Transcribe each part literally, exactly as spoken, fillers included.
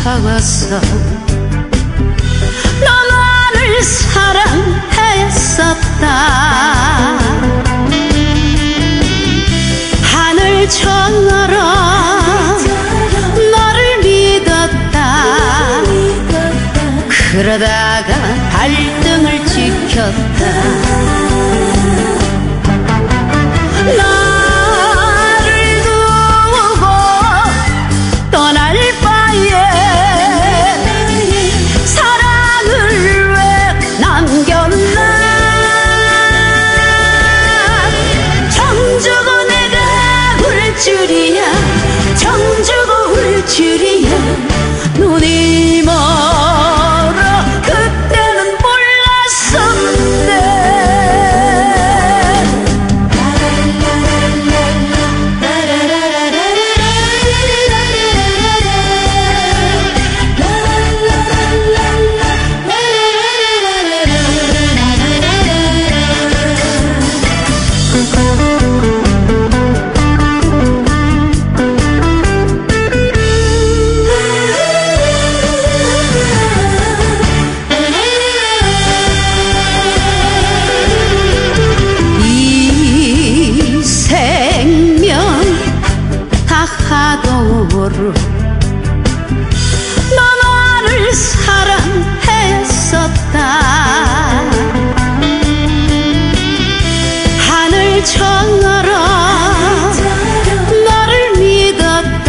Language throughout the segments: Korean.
적었어. 너 나를 사랑했었다. 하늘 정어로 너를 믿었다. 그러다가 발등을 지켰다. 나를 두고 떠날 바에 사랑을 왜 남겼나. 정주고 내가 울 줄이야. 정주고 울 줄이야. 눈이 멀어 그때는 몰랐었는데. 하도록 너 나를 사랑했었다. 하늘 정어로 너를 믿었다.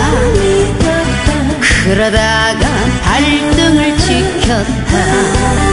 그러다가 발등을 지켰다.